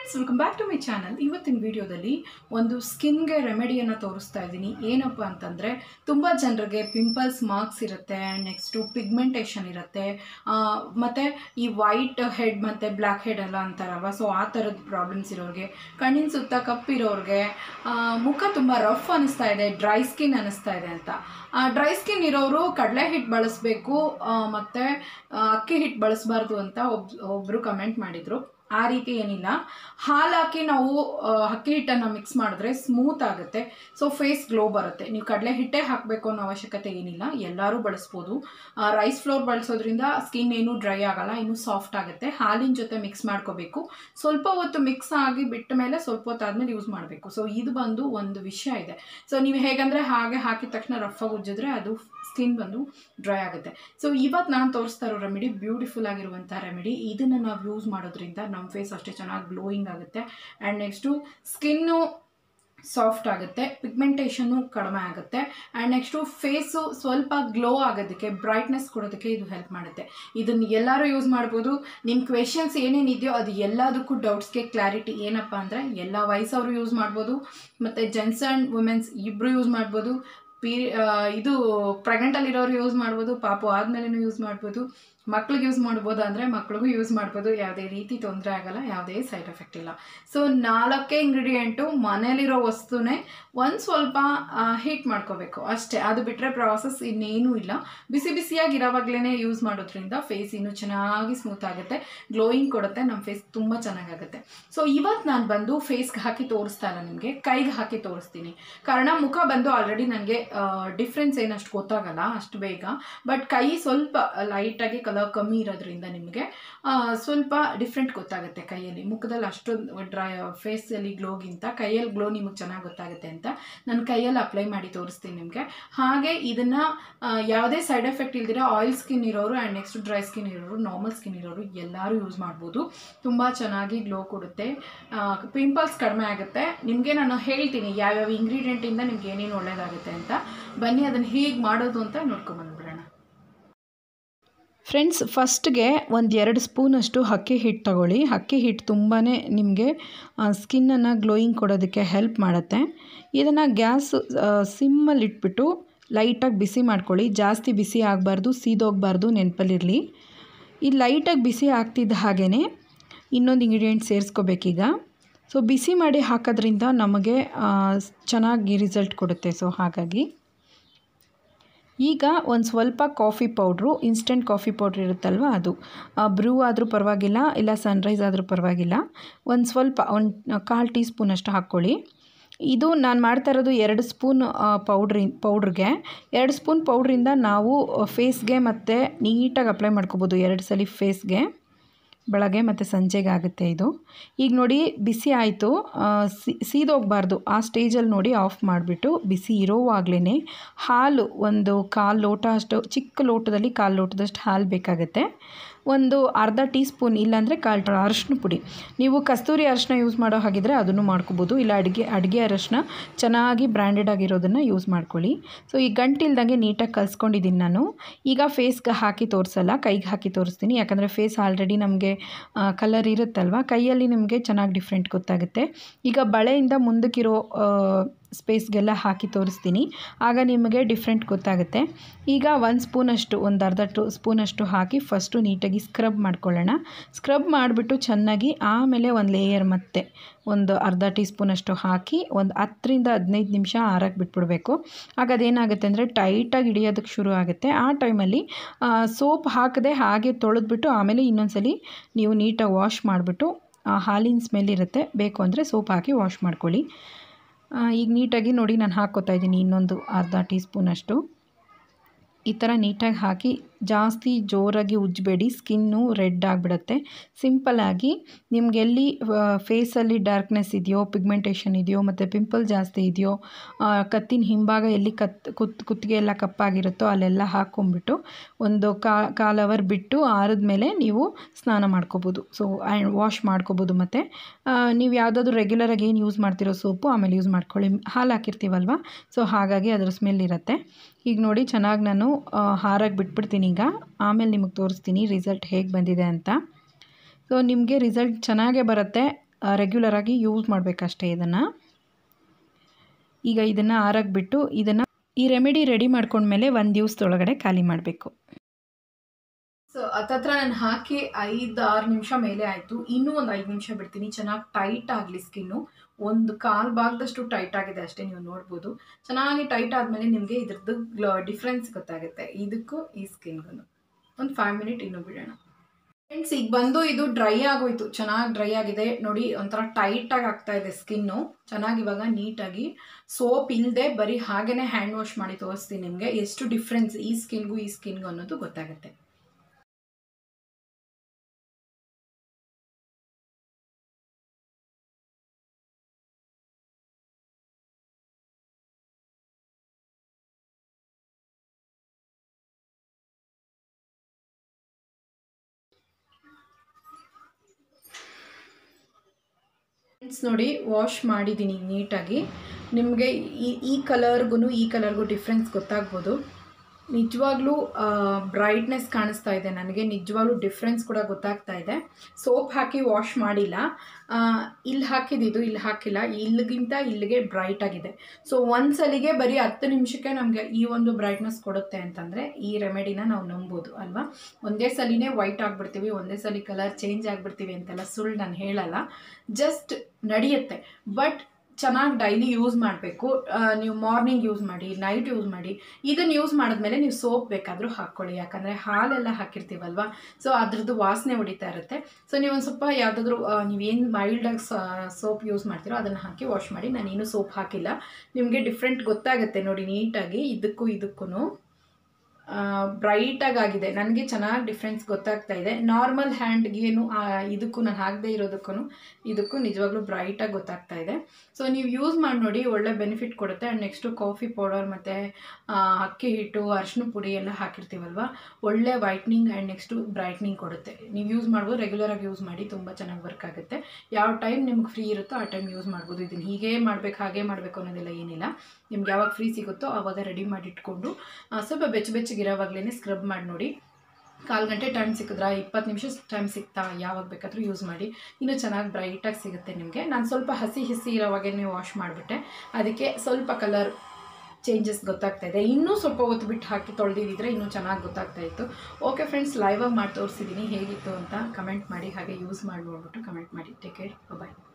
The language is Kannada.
Friends, welcome back to my channel. ಇವತ್ತಿನ ವಿಡಿಯೋದಲ್ಲಿ ಒಂದು ಸ್ಕಿನ್ಗೆ ರೆಮಿಡಿಯನ್ನು ತೋರಿಸ್ತಾ ಇದ್ದೀನಿ. ಏನಪ್ಪ ಅಂತಂದರೆ, ತುಂಬ ಜನರಿಗೆ ಪಿಂಪಲ್ಸ್ ಮಾರ್ಕ್ಸ್ ಇರುತ್ತೆ, ನೆಕ್ಸ್ಟು ಪಿಗ್ಮೆಂಟೇಷನ್ ಇರುತ್ತೆ, ಮತ್ತು ಈ ವೈಟ್ ಹೆಡ್ ಮತ್ತು ಬ್ಲ್ಯಾಕ್ ಹೆಡ್ ಎಲ್ಲ ಅಂತಾರಲ್ವ, ಸೊ ಆ ಥರದ ಪ್ರಾಬ್ಲಮ್ಸ್ ಇರೋರಿಗೆ, ಕಣ್ಣಿನ ಸುತ್ತ ಕಪ್ಪಿರೋರಿಗೆ, ಮುಖ ತುಂಬ ರಫ್ ಅನ್ನಿಸ್ತಾ ಇದೆ, ಡ್ರೈ ಸ್ಕಿನ್ ಅನ್ನಿಸ್ತಾ ಇದೆ ಅಂತ. ಡ್ರೈ ಸ್ಕಿನ್ ಇರೋರು ಕಡಲೆ ಹಿಟ್ಟು ಬಳಸಬೇಕು ಮತ್ತು ಅಕ್ಕಿ ಹಿಟ್ಟು ಬಳಸಬಾರ್ದು ಅಂತ ಒಬ್ಬರು ಕಮೆಂಟ್ ಮಾಡಿದರು. ಆ ರೀತಿ ಏನಿಲ್ಲ, ಹಾಲು ಹಾಕಿ ನಾವು ಅಕ್ಕಿ ಹಿಟ್ಟನ್ನು ಮಿಕ್ಸ್ ಮಾಡಿದ್ರೆ ಸ್ಮೂತ್ ಆಗುತ್ತೆ, ಸೊ ಫೇಸ್ ಗ್ಲೋ ಬರುತ್ತೆ. ನೀವು ಕಡಲೆ ಹಿಟ್ಟೇ ಹಾಕಬೇಕು ಅನ್ನೋ ಅವಶ್ಯಕತೆ ಏನಿಲ್ಲ, ಎಲ್ಲರೂ ಬಳಸ್ಬೋದು. ರೈಸ್ ಫ್ಲೋರ್ ಬಳಸೋದ್ರಿಂದ ಸ್ಕಿನ್ ಏನೂ ಡ್ರೈ ಆಗಲ್ಲ, ಇನ್ನೂ ಸಾಫ್ಟ್ ಆಗುತ್ತೆ. ಹಾಲಿನ ಜೊತೆ ಮಿಕ್ಸ್ ಮಾಡ್ಕೋಬೇಕು, ಸ್ವಲ್ಪ ಹೊತ್ತು ಮಿಕ್ಸ್ ಆಗಿ ಬಿಟ್ಟ ಮೇಲೆ ಸ್ವಲ್ಪ ಹೊತ್ತು ಆದಮೇಲೆ ಯೂಸ್ ಮಾಡಬೇಕು. ಸೊ ಇದು ಬಂದು ಒಂದು ವಿಷಯ ಇದೆ. ಸೊ ನೀವು ಹೇಗಂದರೆ ಹಾಗೆ ಹಾಕಿದ ತಕ್ಷಣ ರಫಾಗಿ ಉಜ್ಜಿದ್ರೆ ಅದು ಸ್ಕಿನ್ ಬಂದು ಡ್ರೈ ಆಗುತ್ತೆ. ಸೊ ಇವತ್ತು ನಾನು ತೋರಿಸ್ತಾ ಇರೋ ರೆಮಿಡಿ ಬ್ಯೂಟಿಫುಲ್ ಆಗಿರುವಂಥ ರೆಮಿಡಿ. ಇದನ್ನು ನಾವು ಯೂಸ್ ಮಾಡೋದ್ರಿಂದ ನಮ್ಮ ಫೇಸ್ ಅಷ್ಟೇ ಚೆನ್ನಾಗಿ ಗ್ಲೋಯಿಂಗ್ ಆಗುತ್ತೆ, ಆ್ಯಂಡ್ ನೆಕ್ಸ್ಟು ಸ್ಕಿನ್ನು ಸಾಫ್ಟ್ ಆಗುತ್ತೆ, ಪಿಗ್ಮೆಂಟೇಷನ್ನು ಕಡಿಮೆ ಆಗುತ್ತೆ, ಆ್ಯಂಡ್ ನೆಕ್ಸ್ಟು ಫೇಸು ಸ್ವಲ್ಪ ಗ್ಲೋ ಆಗೋದಕ್ಕೆ, ಬ್ರೈಟ್ನೆಸ್ ಕೊಡೋದಕ್ಕೆ ಇದು ಹೆಲ್ಪ್ ಮಾಡುತ್ತೆ. ಇದನ್ನು ಎಲ್ಲರೂ ಯೂಸ್ ಮಾಡ್ಬೋದು. ನಿಮ್ಮ ಕ್ವೆಶನ್ಸ್ ಏನೇನಿದೆಯೋ ಅದು ಎಲ್ಲದಕ್ಕೂ ಡೌಟ್ಸ್ಗೆ ಕ್ಲಾರಿಟಿ ಏನಪ್ಪ ಅಂದರೆ, ಎಲ್ಲ ವಯಸ್ಸವರು ಯೂಸ್ ಮಾಡ್ಬೋದು, ಮತ್ತು ಜೆಂಟ್ಸ್ ಆ್ಯಂಡ್ ವುಮೆನ್ಸ್ ಇಬ್ಬರು ಯೂಸ್ ಮಾಡ್ಬೋದು. ಇದು ಪ್ರೆಗ್ನೆಂಟಲ್ಲಿರೋರು ಯೂಸ್ ಮಾಡ್ಬೋದು, ಪಾಪು ಆದಮೇಲೆ ಯೂಸ್ ಮಾಡ್ಬೋದು, ಮಕ್ಳಿಗೆ ಯೂಸ್ ಮಾಡ್ಬೋದು ಅಂದರೆ ಮಕ್ಳಿಗೂ ಯೂಸ್ ಮಾಡ್ಬೋದು. ಯಾವುದೇ ರೀತಿ ತೊಂದರೆ ಆಗಲ್ಲ, ಯಾವುದೇ ಸೈಡ್ ಎಫೆಕ್ಟ್ ಇಲ್ಲ. ಸೊ 4 ಇಂಗ್ರೀಡಿಯೆಂಟು ಮನೇಲಿರೋ ವಸ್ತುನೇ ಒಂದು ಸ್ವಲ್ಪ ಹೀಟ್ ಮಾಡ್ಕೋಬೇಕು ಅಷ್ಟೇ, ಅದು ಬಿಟ್ಟರೆ ಪ್ರಾಸೆಸ್ ಇನ್ನೇನೂ ಇಲ್ಲ. ಬಿಸಿ ಬಿಸಿಯಾಗಿರೋವಾಗಲೇ ಯೂಸ್ ಮಾಡೋದ್ರಿಂದ ಫೇಸ್ ಇನ್ನೂ ಚೆನ್ನಾಗಿ ಸ್ಮೂತ್ ಆಗುತ್ತೆ, ಗ್ಲೋಯಿಂಗ್ ಕೊಡುತ್ತೆ, ನಮ್ಮ ಫೇಸ್ ತುಂಬ ಚೆನ್ನಾಗಾಗುತ್ತೆ. ಸೊ ಇವತ್ತು ನಾನು ಬಂದು ಫೇಸ್ಗೆ ಹಾಕಿ ತೋರಿಸ್ತಾ ಇಲ್ಲ, ನಿಮಗೆ ಕೈಗೆ ಹಾಕಿ ತೋರಿಸ್ತೀನಿ. ಕಾರಣ ಮುಖ ಬಂದು ಆಲ್ರೆಡಿ ನನಗೆ ಡಿಫ್ರೆನ್ಸ್ ಏನಷ್ಟು ಗೊತ್ತಾಗಲ್ಲ ಅಷ್ಟು ಬೇಗ, ಬಟ್ ಕೈ ಸ್ವಲ್ಪ ಲೈಟಾಗಿ ಕಲರ್ ಕಮ್ಮಿ ಇರೋದ್ರಿಂದ ನಿಮಗೆ ಸ್ವಲ್ಪ ಡಿಫ್ರೆಂಟ್ ಗೊತ್ತಾಗುತ್ತೆ ಕೈಯಲ್ಲಿ. ಮುಖದಲ್ಲಿ ಅಷ್ಟೊಂದು ಡ್ರೈ ಫೇಸಲ್ಲಿ ಗ್ಲೋಗಿಂತ ಕೈಯಲ್ಲಿ ಗ್ಲೋ ನಿಮಗೆ ಚೆನ್ನಾಗಿ ಗೊತ್ತಾಗುತ್ತೆ ಅಂತ ನಾನು ಕೈಯಲ್ಲಿ ಅಪ್ಲೈ ಮಾಡಿ ತೋರಿಸ್ತೀನಿ ನಿಮಗೆ. ಹಾಗೆ ಇದನ್ನು ಯಾವುದೇ ಸೈಡ್ ಎಫೆಕ್ಟ್ ಇಲ್ದಿರ ಆಯಿಲ್ ಸ್ಕಿನ್ ಇರೋರು ಆ್ಯಂಡ್ ನೆಕ್ಸ್ಟ್ ಡ್ರೈ ಸ್ಕಿನ್ ಇರೋರು, ನಾರ್ಮಲ್ ಸ್ಕಿನ್ ಇರೋರು ಎಲ್ಲರೂ ಯೂಸ್ ಮಾಡ್ಬೋದು. ತುಂಬ ಚೆನ್ನಾಗಿ ಗ್ಲೋ ಕೊಡುತ್ತೆ, ಪಿಂಪಲ್ಸ್ ಕಡಿಮೆ ಆಗುತ್ತೆ. ನಿಮಗೆ ನಾನು ಹೇಳ್ತೀನಿ ಯಾವ್ಯಾವ ಇಂಗ್ರೀಡಿಯೆಂಟಿಂದ ನಿಮ್ಗೆ ಏನೇನು ಒಳ್ಳೆಯದಾಗುತ್ತೆ ಅಂತ. ಬನ್ನಿ ಅದನ್ನು ಹೇಗೆ ಮಾಡೋದು ಅಂತ ನೋಡ್ಕೊಂಬಂದ್ಬಿಡೋಣ. ಫ್ರೆಂಡ್ಸ್, ಫಸ್ಟ್ಗೆ 1-2 ಸ್ಪೂನಷ್ಟು ಅಕ್ಕಿ ಹಿಟ್ಟು ತಗೊಳ್ಳಿ. ಅಕ್ಕಿ ಹಿಟ್ಟು ತುಂಬಾ ನಿಮಗೆ ಸ್ಕಿನ್ನನ್ನು ಗ್ಲೋಯಿಂಗ್ ಕೊಡೋದಕ್ಕೆ ಹೆಲ್ಪ್ ಮಾಡುತ್ತೆ. ಇದನ್ನು ಗ್ಯಾಸ್ ಸಿಮ್ಮಲ್ಲಿ ಇಟ್ಬಿಟ್ಟು ಲೈಟಾಗಿ ಬಿಸಿ ಮಾಡ್ಕೊಳ್ಳಿ. ಜಾಸ್ತಿ ಬಿಸಿ ಆಗಬಾರ್ದು, ಸೀದೋಗಬಾರ್ದು, ನೆನಪಲ್ಲಿರಲಿ. ಈ ಲೈಟಾಗಿ ಬಿಸಿ ಆಗ್ತಿದ್ದ ಹಾಗೇ ಇನ್ನೊಂದು ಇಂಗ್ರೀಡಿಯೆಂಟ್ ಸೇರಿಸ್ಕೋಬೇಕೀಗ. ಸೊ ಬಿಸಿ ಮಾಡಿ ಹಾಕೋದ್ರಿಂದ ನಮಗೆ ಚೆನ್ನಾಗಿ ರಿಸಲ್ಟ್ ಕೊಡುತ್ತೆ. ಸೊ ಹಾಗಾಗಿ ಈಗ ಒಂದು ಸ್ವಲ್ಪ coffee powder, instant coffee powder ಇರುತ್ತಲ್ವ ಅದು, ಬ್ರೂ ಆದರೂ ಪರವಾಗಿಲ್ಲ, ಇಲ್ಲ ಸನ್ರೈಸ್ ಆದರೂ ಪರವಾಗಿಲ್ಲ, ಒಂದು ಸ್ವಲ್ಪ 1/4 ಟೀ ಸ್ಪೂನಷ್ಟು ಹಾಕ್ಕೊಳ್ಳಿ. ಇದು ನಾನು ಮಾಡ್ತಾ ಇರೋದು 2 ಸ್ಪೂನ್ ಪೌಡ್ರಿಗೆ. 2 ಸ್ಪೂನ್ ಪೌಡ್ರಿಂದ ನಾವು ಫೇಸ್ಗೆ ಮತ್ತು ನೀಟಾಗಿ ಅಪ್ಲೈ ಮಾಡ್ಕೋಬೋದು 2 ಸಲ ಫೇಸ್ಗೆ, ಬೆಳಗ್ಗೆ ಮತ್ತು ಸಂಜೆಗೆ ಆಗುತ್ತೆ ಇದು. ಈಗ ನೋಡಿ ಬಿಸಿ ಆಯಿತು, ಸೀದೋಗಬಾರ್ದು, ಆ ಸ್ಟೇಜಲ್ಲಿ ನೋಡಿ ಆಫ್ ಮಾಡಿಬಿಟ್ಟು ಬಿಸಿ ಇರೋವಾಗಲೇ ಹಾಲು ಒಂದು 1/4 ಲೋಟ ಅಷ್ಟು, ಚಿಕ್ಕ ಲೋಟದಲ್ಲಿ 1/4 ಲೋಟದಷ್ಟು ಹಾಲು ಬೇಕಾಗುತ್ತೆ. ಒಂದು ಅರ್ಧ ಟೀ ಸ್ಪೂನ್ ಇಲ್ಲಾಂದರೆ 1/4 ಅರಶಿನ ಪುಡಿ, ನೀವು ಕಸ್ತೂರಿ ಅರಶಿನ ಯೂಸ್ ಮಾಡೋ ಹಾಗಿದ್ರೆ ಅದನ್ನು ಮಾಡ್ಕೋಬೋದು, ಇಲ್ಲ ಅಡುಗೆ ಅರಶಿನ ಚೆನ್ನಾಗಿ ಬ್ರ್ಯಾಂಡೆಡ್ ಆಗಿರೋದನ್ನು ಯೂಸ್ ಮಾಡ್ಕೊಳ್ಳಿ. ಸೊ ಈ ಗಂಟಿಲ್ದಂಗೆ ನೀಟಾಗಿ ಕಲಿಸ್ಕೊಂಡಿದ್ದೀನಿ ನಾನು. ಈಗ ಫೇಸ್ಗೆ ಹಾಕಿ ತೋರಿಸಲ್ಲ, ಕೈಗೆ ಹಾಕಿ ತೋರಿಸ್ತೀನಿ. ಯಾಕಂದರೆ ಫೇಸ್ ಆಲ್ರೆಡಿ ನಮಗೆ ಕಲರ್ ಇರುತ್ತಲ್ವ, ಕೈಯಲ್ಲಿ ನಿಮಗೆ ಚೆನ್ನಾಗಿ ಡಿಫ್ರೆಂಟ್ ಗೊತ್ತಾಗುತ್ತೆ. ಈಗ ಬಳೆಯಿಂದ ಮುಂದಕ್ಕಿರೋ ಸ್ಪೇಸ್ಗೆಲ್ಲ ಹಾಕಿ ತೋರಿಸ್ತೀನಿ, ಆಗ ನಿಮಗೆ ಡಿಫ್ರೆಂಟ್ ಗೊತ್ತಾಗುತ್ತೆ. ಈಗ 1 ಸ್ಪೂನಷ್ಟು, ಒಂದು ಅರ್ಧ ಸ್ಪೂನಷ್ಟು ಹಾಕಿ ಫಸ್ಟು ನೀಟಾಗಿ ಸ್ಕ್ರಬ್ ಮಾಡ್ಕೊಳ್ಳೋಣ. ಸ್ಕ್ರಬ್ ಮಾಡಿಬಿಟ್ಟು ಚೆನ್ನಾಗಿ ಆಮೇಲೆ ಒಂದು ಲೇಯರ್ ಮತ್ತೆ ಒಂದು ಅರ್ಧ ಟೀ ಸ್ಪೂನಷ್ಟು ಹಾಕಿ ಒಂದು 10-15 ನಿಮಿಷ ಆರಕ್ಕೆ ಬಿಟ್ಬಿಡಬೇಕು. ಆಗ ಅದೇನಾಗುತ್ತೆ ಅಂದರೆ ಟೈಟಾಗಿ ಹಿಡಿಯೋದಕ್ಕೆ ಶುರು ಆಗುತ್ತೆ. ಆ ಟೈಮಲ್ಲಿ ಸೋಪ್ ಹಾಕದೆ ಹಾಗೆ ತೊಳೆದ್ಬಿಟ್ಟು ಆಮೇಲೆ ಇನ್ನೊಂದ್ಸಲಿ ನೀವು ನೀಟಾಗಿ ವಾಶ್ ಮಾಡಿಬಿಟ್ಟು, ಹಾಲಿನ ಸ್ಮೆಲ್ ಇರುತ್ತೆ, ಬೇಕು ಅಂದರೆ ಸೋಪ್ ಹಾಕಿ ವಾಶ್ ಮಾಡ್ಕೊಳ್ಳಿ. ಈಗ ನೀಟಾಗಿ ನೋಡಿ ನಾನು ಹಾಕ್ಕೋತಾ ಇದ್ದೀನಿ ಇನ್ನೊಂದು ಅರ್ಧ ಟೀ ಸ್ಪೂನಷ್ಟು. ಈ ಥರ ನೀಟಾಗಿ ಹಾಕಿ ಜಾಸ್ತಿ ಜೋರಾಗಿ ಉಜ್ಜಬೇಡಿ, ಸ್ಕಿನ್ನು ರೆಡ್ ಆಗಿಬಿಡುತ್ತೆ. ಸಿಂಪಲ್ಲಾಗಿ ನಿಮಗೆಲ್ಲಿ ಫೇಸಲ್ಲಿ ಡಾರ್ಕ್ನೆಸ್ ಇದೆಯೋ, ಪಿಗ್ಮೆಂಟೇಷನ್ ಇದೆಯೋ, ಮತ್ತು ಪಿಂಪಲ್ ಜಾಸ್ತಿ ಇದೆಯೋ, ಕತ್ತಿನ ಹಿಂಭಾಗ ಎಲ್ಲಿ ಕುತ್ತಿಗೆ ಎಲ್ಲ ಕಪ್ಪಾಗಿರುತ್ತೋ ಅಲ್ಲೆಲ್ಲ ಹಾಕ್ಕೊಂಬಿಟ್ಟು ಒಂದು 1/4 ಅವರ್ ಬಿಟ್ಟು ಆರಿದ್ಮೇಲೆ ನೀವು ಸ್ನಾನ ಮಾಡ್ಕೋಬೋದು. ಸೊ ವಾಶ್ ಮಾಡ್ಕೋಬೋದು. ಮತ್ತು ನೀವು ಯಾವುದಾದ್ರೂ ರೆಗ್ಯುಲರಾಗಿ ಏನು ಯೂಸ್ ಮಾಡ್ತಿರೋ ಸೋಪು ಆಮೇಲೆ ಯೂಸ್ ಮಾಡ್ಕೊಳ್ಳಿ. ಹಾಲು ಹಾಕಿರ್ತೀವಲ್ವ, ಸೊ ಹಾಗಾಗಿ ಅದರ ಸ್ಮೆಲ್ ಇರುತ್ತೆ. ಈಗ ನೋಡಿ ಚೆನ್ನಾಗಿ ನಾನು ಹಾರಾಗಿ ಬಿಟ್ಬಿಡ್ತೀನಿ. ಈಗ ಆಮೇಲೆ ನಿಮಗೆ ತೋರಿಸ್ತೀನಿ ರಿಸಲ್ಟ್ ಹೇಗೆ ಬಂದಿದೆ ಅಂತ. ಸೊ ನಿಮಗೆ ರಿಸಲ್ಟ್ ಚೆನ್ನಾಗೇ ಬರುತ್ತೆ. ರೆಗ್ಯುಲರಾಗಿ ಯೂಸ್ ಮಾಡಬೇಕಷ್ಟೇ ಇದನ್ನು. ಈಗ ಇದನ್ನು ಆರಕ್ಕೆ ಬಿಟ್ಟು ಈ ರೆಮಿಡಿ ರೆಡಿ ಮಾಡ್ಕೊಂಡ್ಮೇಲೆ 1 ದಿವಸದೊಳಗಡೆ ಖಾಲಿ ಮಾಡಬೇಕು. ಸೊ ಹತ್ತತ್ರ ನಾನು ಹಾಕಿ 5-6 ನಿಮಿಷ ಮೇಲೆ ಆಯಿತು. ಇನ್ನೂ ಒಂದು 5 ನಿಮಿಷ ಬಿಡ್ತೀನಿ, ಚೆನ್ನಾಗಿ ಟೈಟ್ ಆಗಲಿ ಸ್ಕಿನ್ನು. ಒಂದು ಕಾಲು ಭಾಗದಷ್ಟು ಟೈಟ್ ಆಗಿದೆ ಅಷ್ಟೇ, ನೀವು ನೋಡ್ಬೋದು. ಚೆನ್ನಾಗಿ ಟೈಟ್ ಆದಮೇಲೆ ನಿಮಗೆ ಇದ್ರದ್ದು ಡಿಫ್ರೆನ್ಸ್ ಗೊತ್ತಾಗುತ್ತೆ ಇದಕ್ಕೂ ಈ ಸ್ಕಿನ್ಗೂ. ಒಂದು 5 ಮಿನಿಟ್ ಇನ್ನೂ ಬಿಡೋಣ. ಫ್ರೆಂಡ್ಸ್, ಈಗ ಬಂದು ಇದು ಡ್ರೈ ಆಗೋಯ್ತು, ಚೆನ್ನಾಗಿ ಡ್ರೈ ಆಗಿದೆ ನೋಡಿ. ಒಂಥರ ಟೈಟಾಗಿ ಆಗ್ತಾ ಇದೆ ಸ್ಕಿನ್ನು. ಚೆನ್ನಾಗಿ ಇವಾಗ ನೀಟಾಗಿ ಸೋಪ್ ಇಲ್ಲದೆ ಬರೀ ಹಾಗೇ ಹ್ಯಾಂಡ್ ವಾಶ್ ಮಾಡಿ ತೋರಿಸ್ತೀನಿ ನಿಮಗೆ ಎಷ್ಟು ಡಿಫ್ರೆನ್ಸ್ ಈ ಸ್ಕಿನ್ಗೂ ಅನ್ನೋದು ಗೊತ್ತಾಗುತ್ತೆ. ಫ್ರೆಂಡ್ಸ್ ನೋಡಿ, ವಾಶ್ ಮಾಡಿದ್ದೀನಿ ನೀಟಾಗಿ. ನಿಮಗೆ ಈ ಕಲರ್ಗೂ ಡಿಫ್ರೆನ್ಸ್ ಗೊತ್ತಾಗ್ಬೋದು. ನಿಜವಾಗ್ಲೂ ಬ್ರೈಟ್ನೆಸ್ ಕಾಣಿಸ್ತಾ ಇದೆ ನನಗೆ, ನಿಜವಾಗ್ಲೂ ಡಿಫ್ರೆನ್ಸ್ ಕೂಡ ಗೊತ್ತಾಗ್ತಾ ಇದೆ. ಸೋಪ್ ಹಾಕಿ ವಾಶ್ ಮಾಡಿಲ್ಲ, ಇಲ್ಲಿ ಹಾಕಿದ್ದು ಇಲ್ಲಿ ಹಾಕಿಲ್ಲ, ಇಲ್ಲಿಗಿಂತ ಇಲ್ಲಿಗೆ ಬ್ರೈಟ್ ಆಗಿದೆ. ಸೊ ಒಂದ್ಸಲಿಗೆ ಬರೀ 10 ನಿಮಿಷಕ್ಕೆ ನಮಗೆ ಈ ಒಂದು ಬ್ರೈಟ್ನೆಸ್ ಕೊಡುತ್ತೆ ಅಂತಂದರೆ ಈ ರೆಮಿಡಿನ ನಾವು ನಂಬೋದು ಅಲ್ವಾ. ಒಂದೇ ಸಲಿನೇ ವೈಟ್ ಆಗಿಬಿಡ್ತೀವಿ, ಒಂದೇ ಸಲ ಕಲರ್ ಚೇಂಜ್ ಆಗಿಬಿಡ್ತೀವಿ ಅಂತೆಲ್ಲ ಸುಳ್ಳು ನಾನು ಹೇಳಲ್ಲ, ಜಸ್ಟ್ ನಡೆಯುತ್ತೆ. ಬಟ್ ಚೆನ್ನಾಗಿ ಡೈಲಿ ಯೂಸ್ ಮಾಡಬೇಕು. ನೀವು ಮಾರ್ನಿಂಗ್ ಯೂಸ್ ಮಾಡಿ, ನೈಟ್ ಯೂಸ್ ಮಾಡಿ. ಇದನ್ನು ಯೂಸ್ ಮಾಡಿದ್ಮೇಲೆ ನೀವು ಸೋಪ್ ಬೇಕಾದರೂ ಹಾಕ್ಕೊಳ್ಳಿ, ಯಾಕಂದರೆ ಹಾಲೆಲ್ಲ ಹಾಕಿರ್ತೀವಲ್ವ, ಸೊ ಅದ್ರದ್ದು ವಾಸನೆ ಹೊಡಿತಾ ಇರುತ್ತೆ. ಸೊ ನೀವು ಒಂದು ಸ್ವಲ್ಪ ಯಾವುದಾದ್ರೂ ನೀವೇನು ಮೈಲ್ಡಾಗಿ ಸೋಪ್ ಯೂಸ್ ಮಾಡ್ತೀರೋ ಅದನ್ನು ಹಾಕಿ ವಾಶ್ ಮಾಡಿ. ನಾನೇನು ಸೋಪ್ ಹಾಕಿಲ್ಲ, ನಿಮಗೆ ಡಿಫ್ರೆಂಟ್ ಗೊತ್ತಾಗುತ್ತೆ ನೋಡಿ ನೀಟಾಗಿ. ಇದಕ್ಕೂ ಬ್ರೈಟಾಗಿ ಆಗಿದೆ, ನನಗೆ ಚೆನ್ನಾಗಿ ಡಿಫ್ರೆನ್ಸ್ ಗೊತ್ತಾಗ್ತಾ ಇದೆ. ನಾರ್ಮಲ್ ಹ್ಯಾಂಡ್ಗೇನು ಇದಕ್ಕೂ ನಾನು ಹಾಕದೇ ಇದಕ್ಕೂ ನಿಜವಾಗ್ಲೂ ಬ್ರೈಟಾಗಿ ಗೊತ್ತಾಗ್ತಾ ಇದೆ. ಸೊ ನೀವು ಯೂಸ್ ಮಾಡಿ ನೋಡಿ, ಒಳ್ಳೆ ಬೆನಿಫಿಟ್ ಕೊಡುತ್ತೆ. ಆ್ಯಂಡ್ ನೆಕ್ಸ್ಟು ಕಾಫಿ ಪೌಡರ್ ಮತ್ತು ಅಕ್ಕಿ ಹಿಟ್ಟು, ಅರಿಶಿನ ಪುಡಿ ಎಲ್ಲ ಹಾಕಿರ್ತೀವಲ್ವ, ಒಳ್ಳೆ ವೈಟ್ನಿಂಗ್ ಆ್ಯಂಡ್ ನೆಕ್ಸ್ಟು ಬ್ರೈಟ್ನಿಂಗ್ ಕೊಡುತ್ತೆ. ನೀವು ಯೂಸ್ ಮಾಡ್ಬೋದು, ರೆಗ್ಯುಲರಾಗಿ ಯೂಸ್ ಮಾಡಿ, ತುಂಬ ಚೆನ್ನಾಗಿ ವರ್ಕ್ ಆಗುತ್ತೆ. ಯಾವ ಟೈಮ್ ನಿಮ್ಗೆ ಫ್ರೀ ಇರುತ್ತೋ ಆ ಟೈಮ್ ಯೂಸ್ ಮಾಡ್ಬೋದು. ಇದನ್ನು ಹೀಗೆ ಮಾಡಬೇಕು ಹಾಗೆ ಮಾಡಬೇಕು ಅನ್ನೋದೆಲ್ಲ ಏನಿಲ್ಲ. ನಿಮ್ಗೆ ಯಾವಾಗ ಫ್ರೀ ಸಿಗುತ್ತೋ ಆವಾಗ ರೆಡಿ ಮಾಡಿ ಇಟ್ಕೊಂಡು ಸ್ವಲ್ಪ ಬೆಚ್ಚಗಿರೋವಾಗಲೇ ಸ್ಕ್ರಬ್ ಮಾಡಿ ನೋಡಿ. 1/4 ಗಂಟೆ ಟೈಮ್ ಸಿಕ್ಕಿದ್ರಾ, 20 ನಿಮಿಷ ಟೈಮ್ ಸಿಗ್ತಾ, ಯಾವಾಗ ಬೇಕಾದರೂ ಯೂಸ್ ಮಾಡಿ. ಇನ್ನೂ ಚೆನ್ನಾಗಿ ಬ್ರೈಟಾಗಿ ಸಿಗುತ್ತೆ ನಿಮಗೆ. ನಾನು ಸ್ವಲ್ಪ ಹಸಿ ಇರೋವಾಗೇ ವಾಶ್ ಮಾಡಿಬಿಟ್ಟೆ, ಅದಕ್ಕೆ ಸ್ವಲ್ಪ ಕಲರ್ ಚೇಂಜಸ್ ಗೊತ್ತಾಗ್ತಾ ಇದೆ. ಇನ್ನೂ ಸ್ವಲ್ಪ ಹೊತ್ತು ಬಿಟ್ಟು ಹಾಕಿ ತೊಳೆದಿದ್ದರೆ ಇನ್ನೂ ಚೆನ್ನಾಗಿ ಗೊತ್ತಾಗ್ತಾ ಇತ್ತು. ಓಕೆ ಫ್ರೆಂಡ್ಸ್, ಲೈವಾಗಿ ಮಾಡಿ ತೋರಿಸಿದ್ದೀನಿ, ಹೇಗಿತ್ತು ಅಂತ ಕಮೆಂಟ್ ಮಾಡಿ. ಹಾಗೆ ಯೂಸ್ ಮಾಡಿ ನೋಡ್ಬಿಟ್ಟು ಕಮೆಂಟ್ ಮಾಡಿ. ಟೇಕ್ ಕೇರ್, ಬಾಯ್.